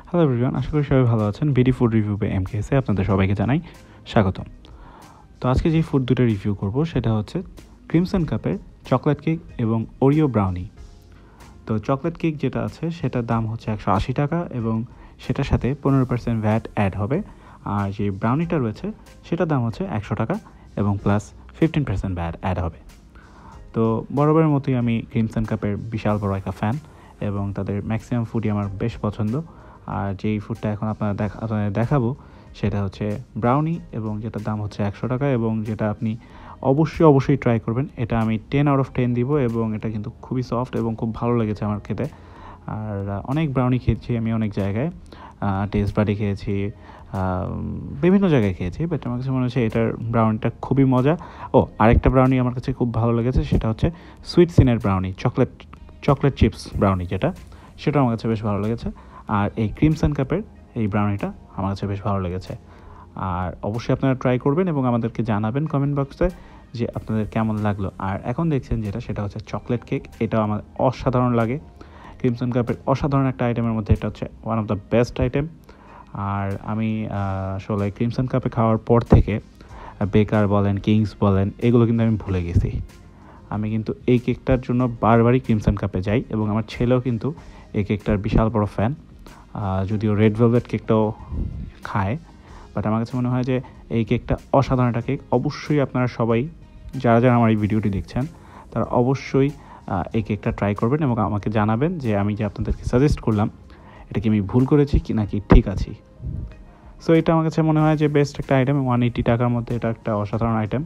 Hello everyone, আশা করি সবাই ভালো আছেন। বিডি ফুড রিভিউ বাই এমকেএসে আপনাদের সবাইকে জানাই স্বাগতম। তো আজকে যে ফুড দুটো রিভিউ করব সেটা হচ্ছে ক্রিমসন কাপের চকলেট কেক এবং ওরিও ব্রাউনি। তো চকলেট কেক যেটা আছে সেটার দাম হচ্ছে 180 টাকা এবং সেটার সাথে 15% ভ্যাট অ্যাড হবে। আর যে ব্রাউনিটা রয়েছে সেটার দাম হচ্ছে 100 টাকা এবং প্লাস 15% ভ্যাট অ্যাড হবে। তো বরাবরের মতোই আমি ক্রিমসন কাপের বিশাল বড় একটা ফ্যান এবং তাদের ম্যাক্সিমাম ফুডই আমার বেশ পছন্দ। আর যেই ফুডটা এখন আপনাদের দেখাবো সেটা হচ্ছে ব্রাউনি এবং যেটার দাম হচ্ছে 100 টাকা এবং যেটা আপনি অবশ্যই ট্রাই করবেন। এটা আমি 10 আউট অফ 10 দিব এবং এটা কিন্তু খুবই সফট এবং খুব ভালো লেগেছে আমার খেতে। আর অনেক ব্রাউনি খেয়েছি আমি অনেক জায়গায়, টেস্ট বাডি খেয়েছি, বিভিন্ন জায়গায় খেয়েছি, বাট আমার কাছে মনে হচ্ছে এটার ব্রাউনিটা খুবই মজা। আরেকটা ব্রাউনি আমার কাছে খুব ভালো লেগেছে, সেটা হচ্ছে সুইট সিনের ব্রাউনি, চকলেট চিপস ব্রাউনি যেটা, সেটা আমার কাছে বেশ ভালো লেগেছে। আর এই ক্রিমসন কাপের এই ব্রাউনিটা আমার কাছে বেশ ভালো লেগেছে। আর অবশ্যই আপনারা ট্রাই করবেন এবং আমাদেরকে জানাবেন কমেন্ট বক্সে যে আপনাদের কেমন লাগলো। আর এখন দেখছেন সেটা হচ্ছে চকলেট কেক, এটাও আমার অসাধারণ লাগে। ক্রিমসন কাপের অসাধারণ একটা আইটেমের মধ্যে এটা হচ্ছে one of the best item. আর আমি আসলে ক্রিমসন কাপে খাওয়ার পর থেকে বেকার বলেন, কিংস বলেন, এগুলো কিন্তু আমি ভুলে গেছি। আমি কিন্তু এই কেকটার জন্য বারবারই ক্রিমসন কাপে যাই এবং আমার ছেলেও কিন্তু এই কেকটার বিশাল বড় ফ্যান। যদিও রেড ভেলভেট কেকটাও খায়, বাট আমার কাছে মনে হয় যে এই কেকটা অসাধারণ একটা কেক। অবশ্যই আপনারা সবাই যারা আমার এই ভিডিওটি দেখছেন তারা অবশ্যই এই কেকটা ট্রাই করবেন এবং আমাকে জানাবেন যে আমি যে আপনাদেরকে সাজেস্ট করলাম এটা কি আমি ভুল করেছি কি নাকি ঠিক আছি। সো এটা আমার কাছে মনে হয় যে বেস্ট একটা আইটেম। 180 টাকার মধ্যে এটা একটা অসাধারণ আইটেম।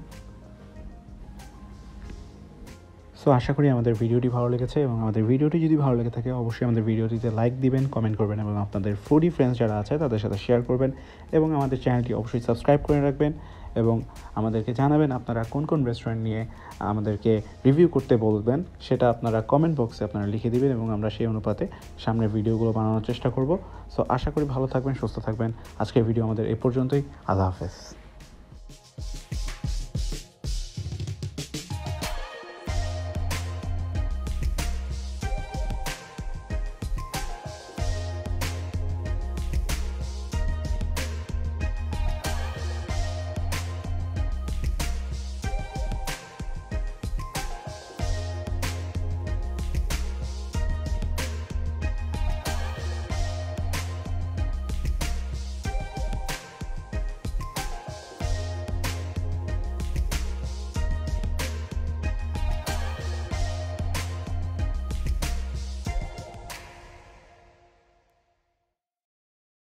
সো আশা করি আমাদের ভিডিওটি ভালো লেগেছে এবং আমাদের ভিডিওটি যদি ভালো লেগে থাকে অবশ্যই আমাদের ভিডিওটিতে লাইক দিবেন, কমেন্ট করবেন এবং আপনাদের ফুডি ফ্রেন্ডস যারা আছে তাদের সাথে শেয়ার করবেন এবং আমাদের চ্যানেলটি অবশ্যই সাবস্ক্রাইব করে রাখবেন এবং আমাদেরকে জানাবেন আপনারা কোন কোন রেস্টুরেন্ট নিয়ে আমাদেরকে রিভিউ করতে বলবেন, সেটা আপনারা কমেন্ট বক্সে আপনারা লিখে দিবেন এবং আমরা সেই অনুপাতে সামনের ভিডিওগুলো বানানোর চেষ্টা করব। সো আশা করি ভালো থাকবেন, সুস্থ থাকবেন। আজকের ভিডিও আমাদের এ পর্যন্তই। আল্লাহ হাফেজ।